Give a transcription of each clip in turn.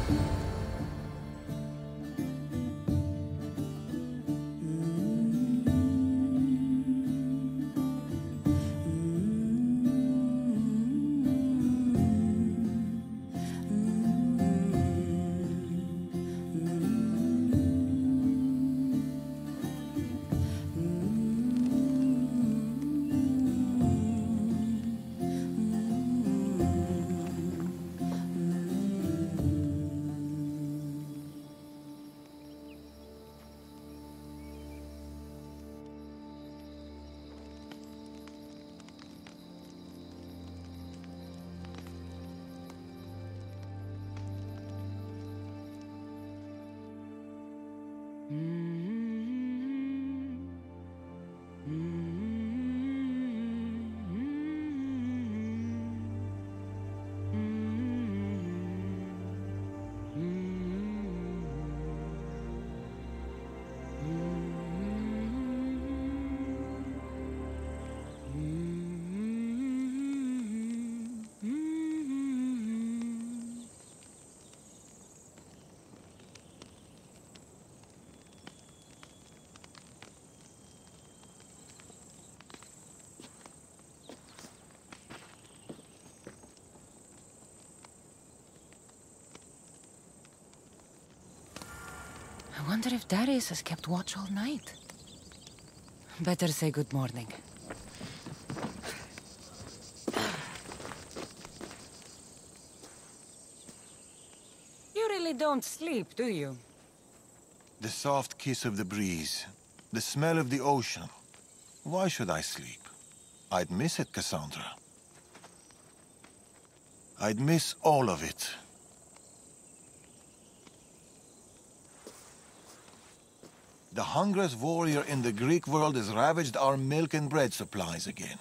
I wonder if Darius has kept watch all night. Better say good morning. You really don't sleep, do you? The soft kiss of the breeze, the smell of the ocean. Why should I sleep? I'd miss it, Cassandra. I'd miss all of it. The hungriest warrior in the Greek world has ravaged our milk and bread supplies again.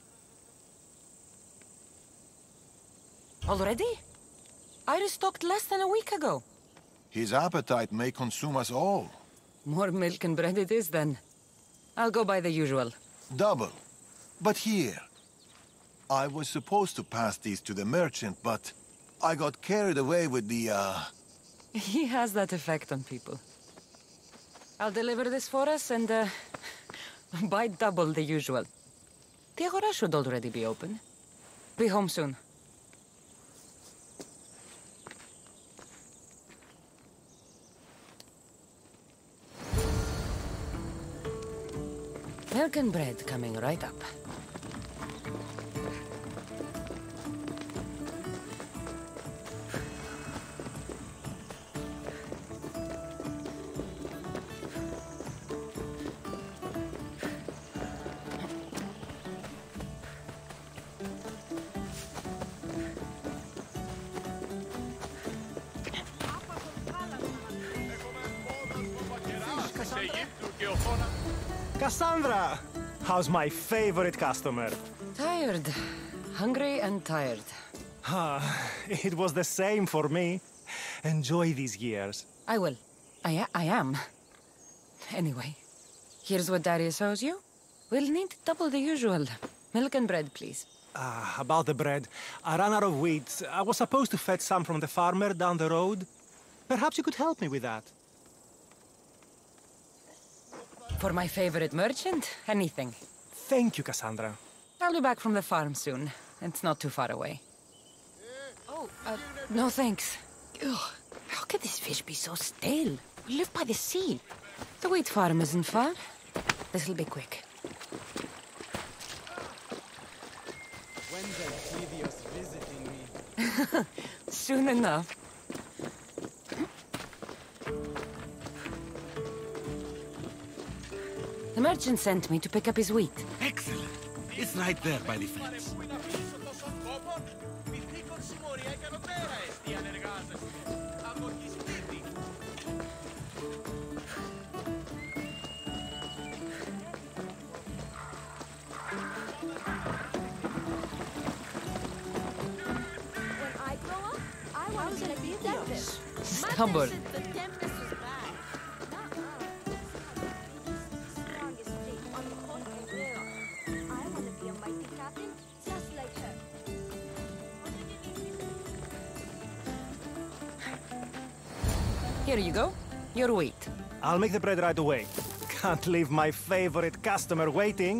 Already? I restocked less than a week ago. His appetite may consume us all. More milk and bread it is, then. I'll go buy the usual. Double. But here. I was supposed to pass these to the merchant, but I got carried away with the, He has that effect on people. I'll deliver this for us and, buy double the usual. The Agora should already be open. Be home soon. Milk and bread coming right up. Cassandra! How's my favorite customer? Tired. Hungry and tired. It was the same for me. Enjoy these years. I will. I am. Anyway, here's what Darius owes you. We'll need double the usual. Milk and bread, please. About the bread. I ran out of wheat. I was supposed to fetch some from the farmer down the road. Perhaps you could help me with that. For my favorite merchant, anything. Thank you, Cassandra. I'll be back from the farm soon. It's not too far away. No thanks. Ugh, how could this fish be so stale? We live by the sea. The wheat farm isn't far. This'll be quick. When's Elpidios visiting me? Soon enough. The merchant sent me to pick up his wheat. Excellent. It's right there by the fence. Stubborn. Here you go. Your wheat. I'll make the bread right away. Can't leave my favorite customer waiting.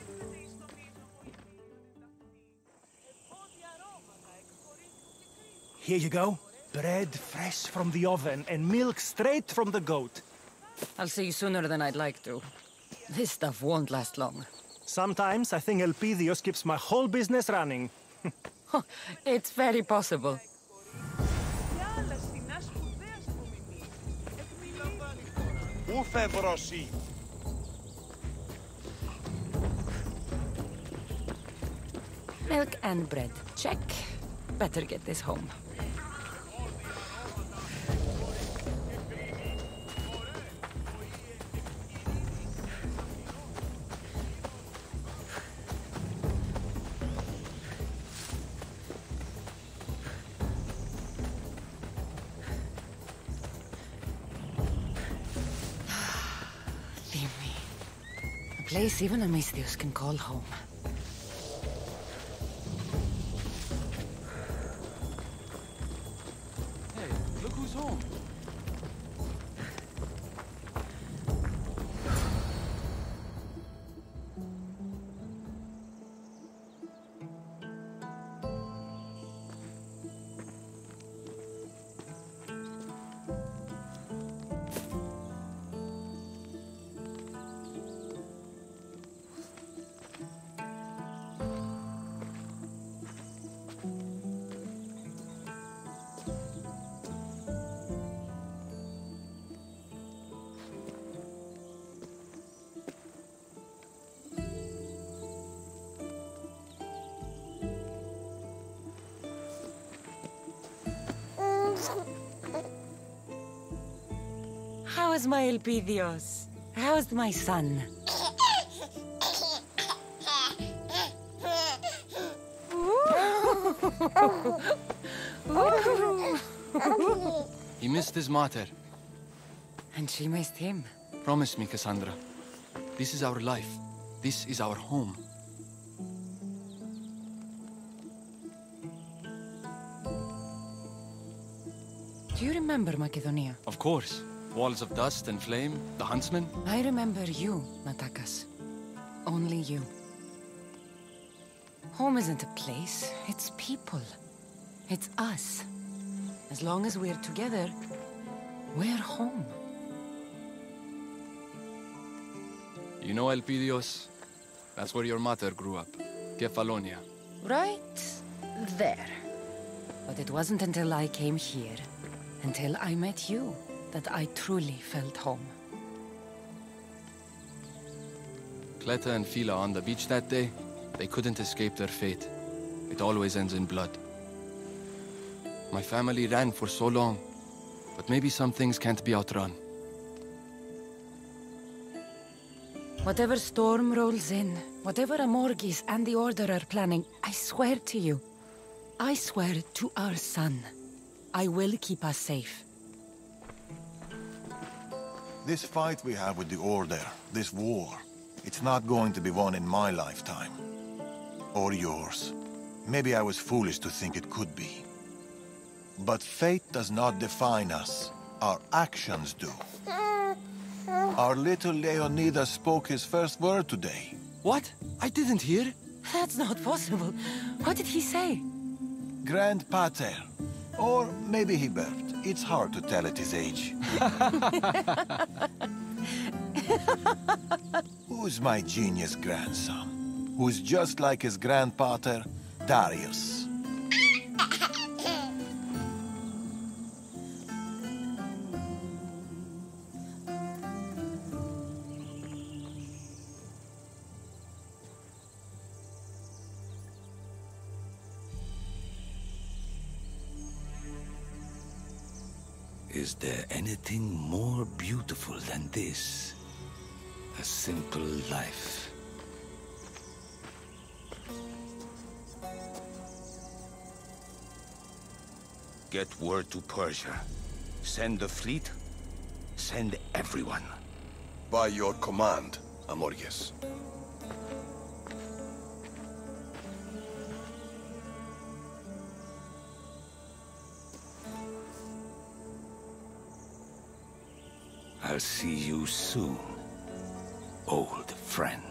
Here you go. Bread fresh from the oven and milk straight from the goat. I'll see you sooner than I'd like to. This stuff won't last long. Sometimes I think Elpidios keeps my whole business running. It's very possible. Milk and bread. Check. Better get this home. A place even a Misthios can call home. Hey, look who's home. How's my Elpidios? How's my son? He missed his mater. And she missed him. Promise me, Cassandra. This is our life. This is our home. Do you remember Macedonia? Of course. Walls of dust and flame, the huntsman. I remember you, Natakas. Only you. Home isn't a place, it's people. It's us. As long as we're together, we're home. You know Elpidios? That's where your mater grew up. Kefalonia. Right there. But it wasn't until I came here, until I met you, that I truly felt home. Cleta and Fila on the beach that day, they couldn't escape their fate. It always ends in blood. My family ran for so long, but maybe some things can't be outrun. Whatever storm rolls in, whatever Amorgis and the Order are planning, I swear to you, I swear to our son, I will keep us safe. This fight we have with the Order, this war, it's not going to be won in my lifetime. Or yours. Maybe I was foolish to think it could be. But fate does not define us. Our actions do. Our little Leonidas spoke his first word today. What? I didn't hear. That's not possible. What did he say? Grand Pater. Or maybe he burped. It's hard to tell at his age. Who's my genius grandson? Who's just like his grandpater, Darius? Is there anything more beautiful than this? A simple life. Get word to Persia. Send the fleet. Send everyone. By your command, Amorges. I'll see you soon, old friend.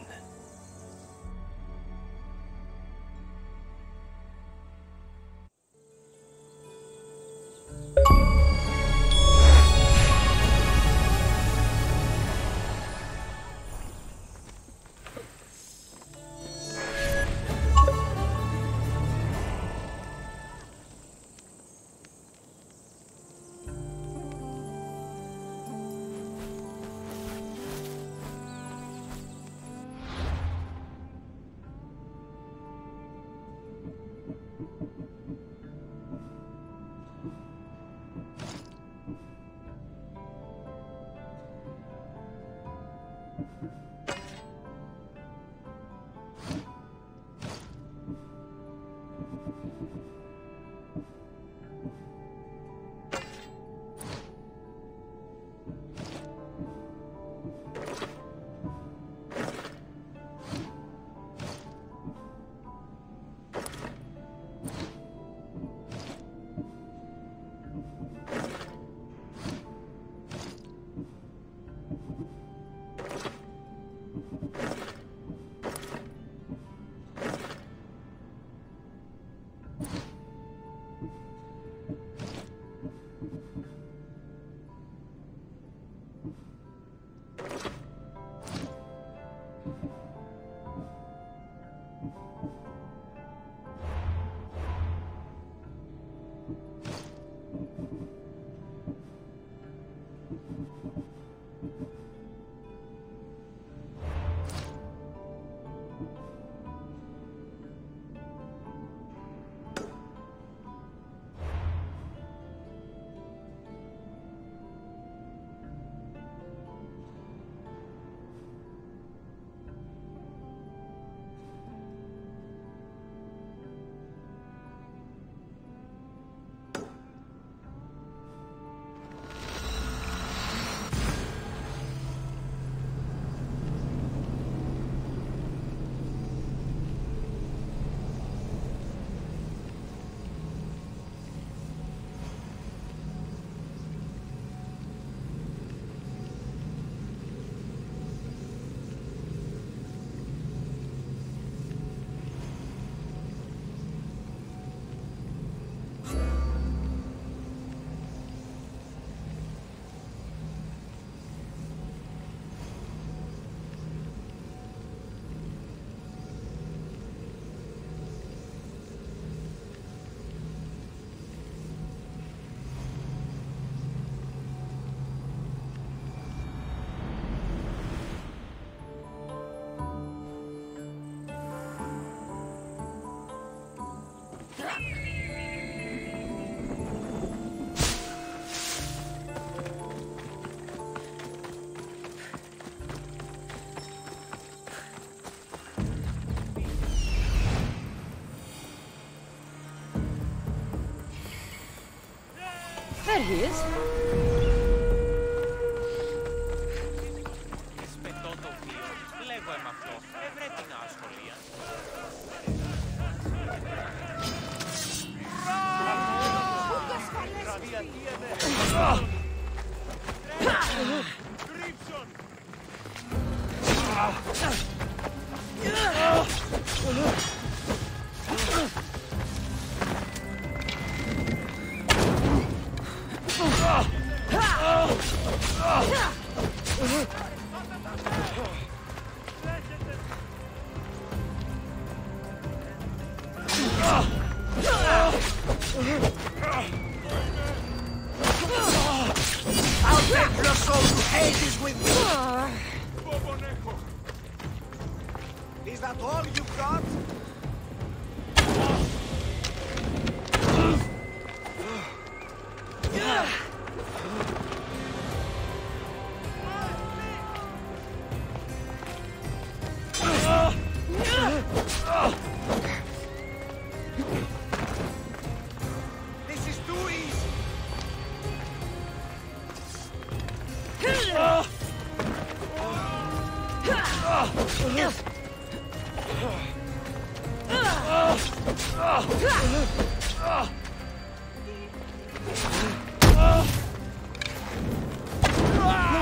There he is. I'll take your soul to Hades with me! Is that all you've got? This is too easy!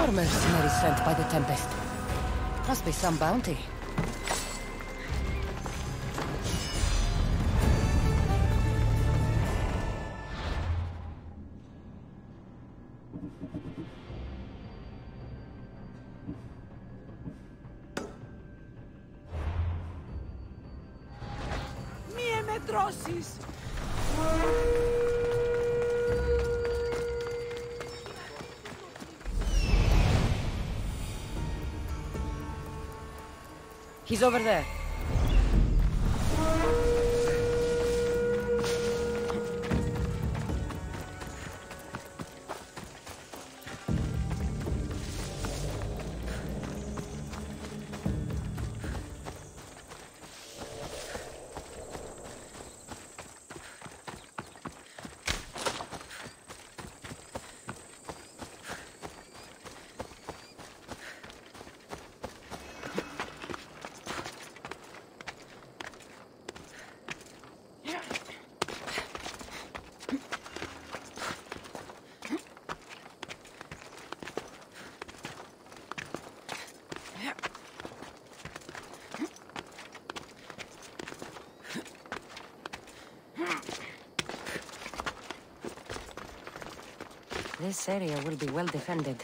More mercenaries sent by the Tempest. Must be some bounty. Mie me drossis! He's over there. This area will be well defended.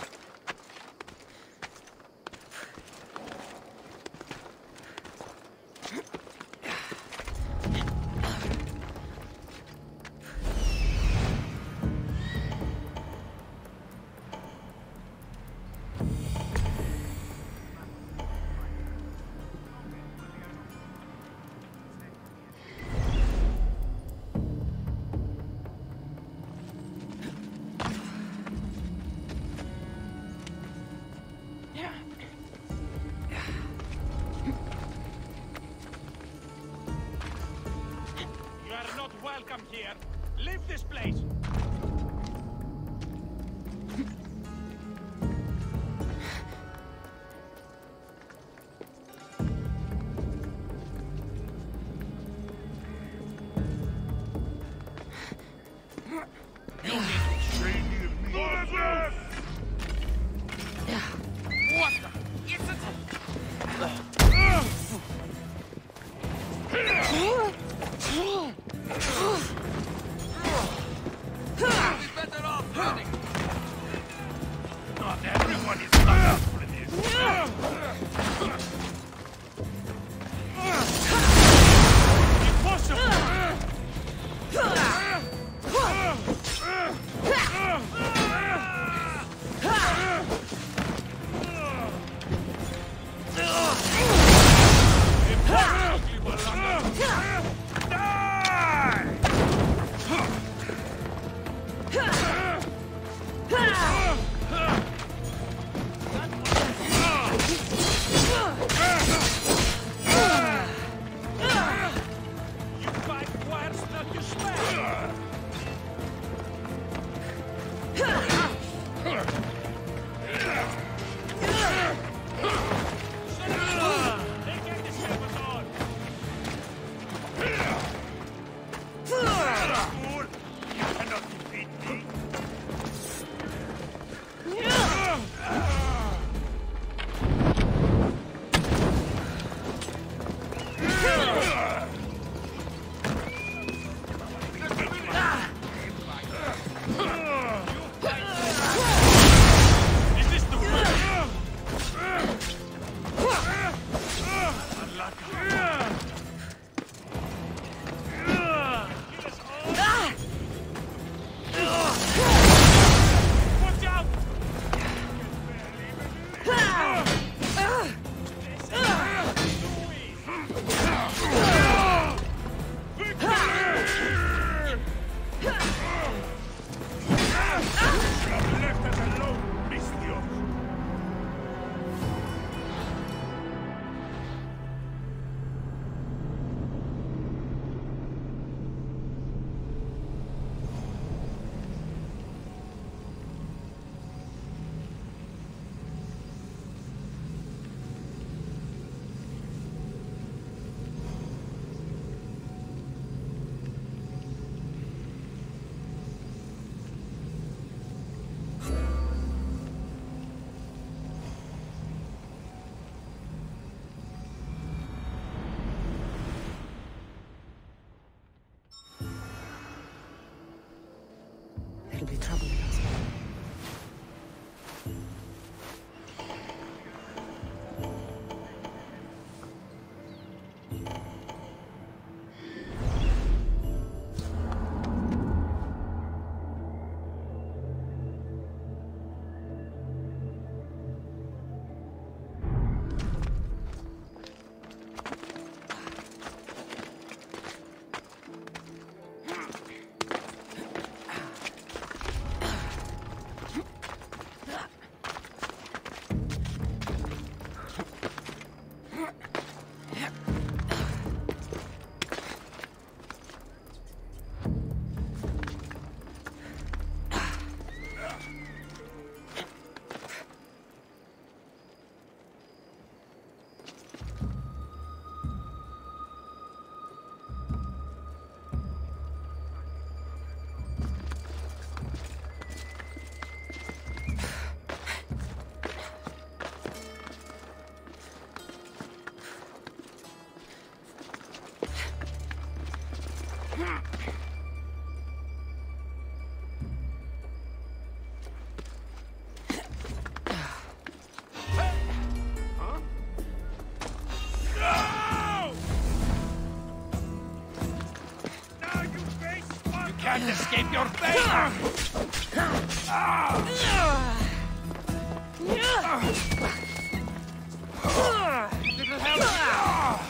Welcome here. Leave this place. can't escape your fate! Little help!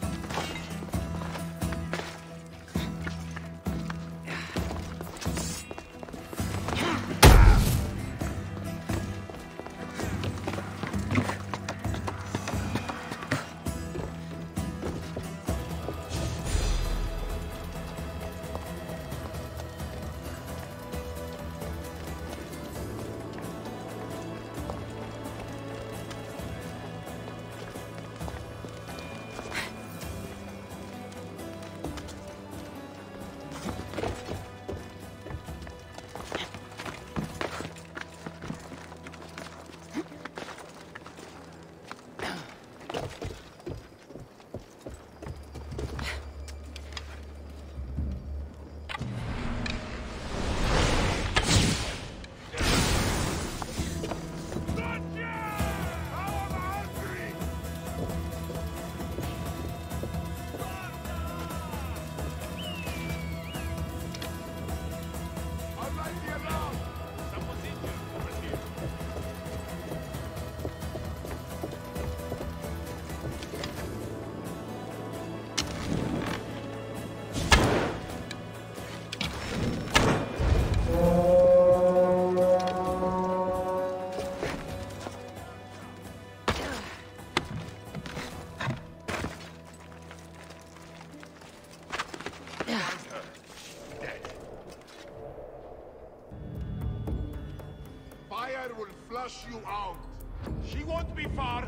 Fire will flush you out. She won't be far.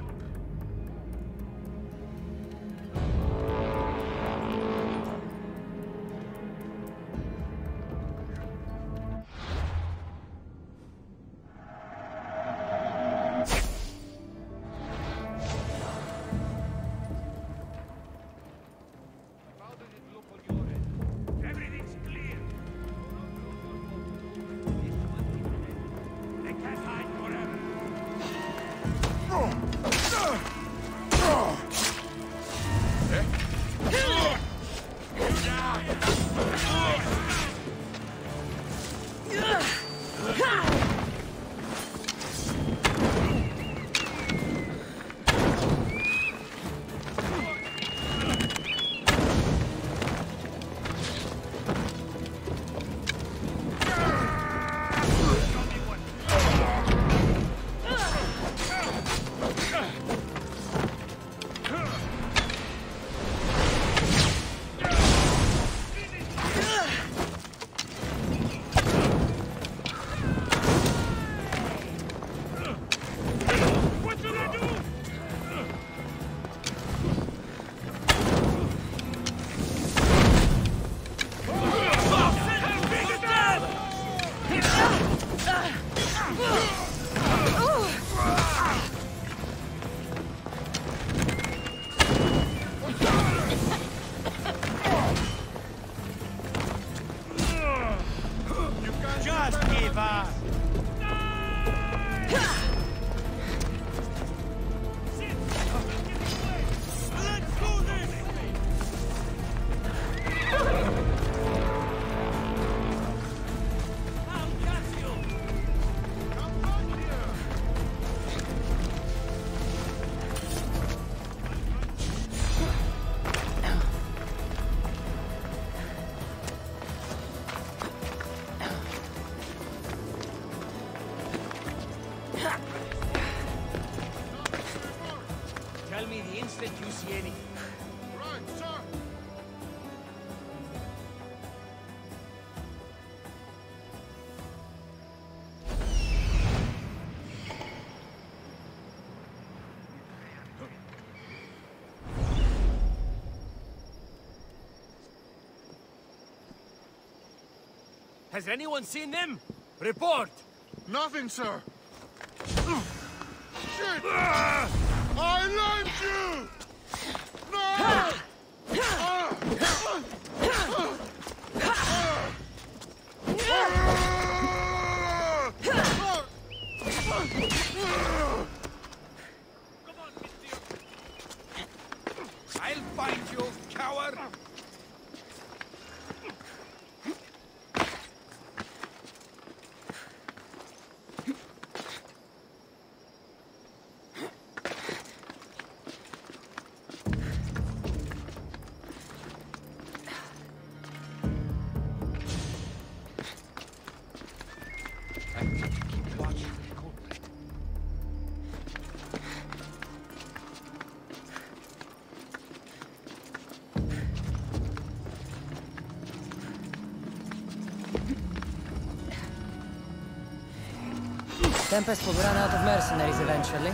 How does it look on your end? Everything's clear. They can't hide forever. Just give up! Let's do this! I'll catch you! Come back here! Tell me the instant you see any. Right, sir! Has anyone seen them? Report! Nothing, sir! Shit! I lent you! No! I'll find you, coward! Tempest will run out of mercenaries eventually.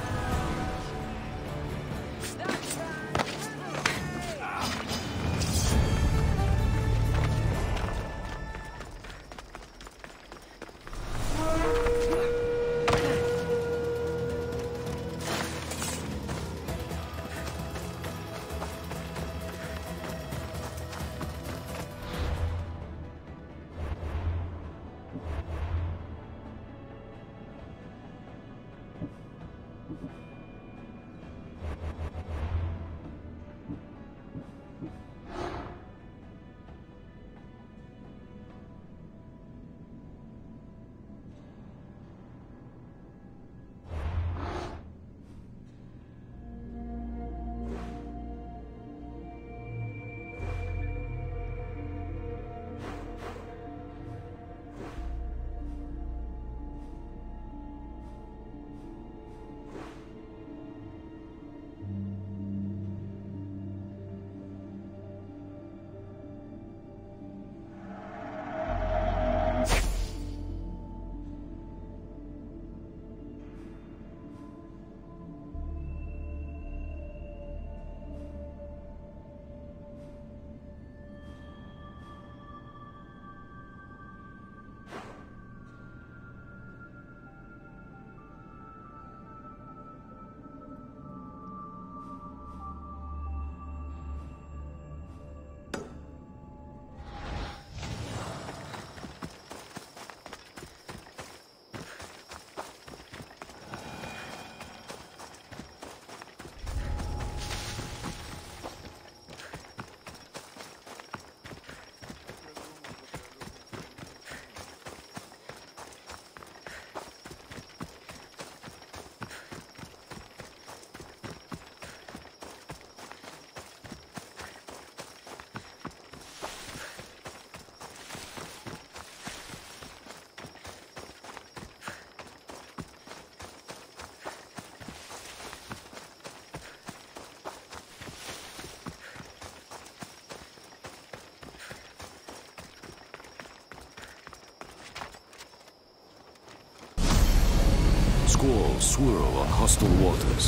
Squalls swirl on hostile waters,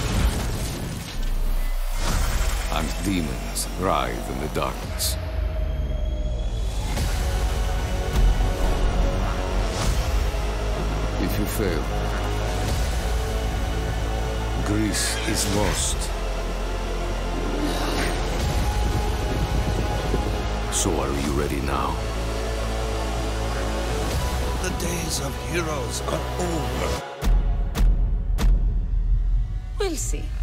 and demons writhe in the darkness. If you fail, Greece is lost. So are you ready now? The days of heroes are over. We'll see.